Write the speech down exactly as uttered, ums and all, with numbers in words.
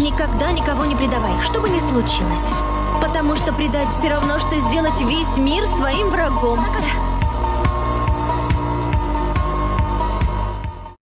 Никогда никого не предавай, что бы ни случилось. Потому что предать все равно, что сделать весь мир своим врагом.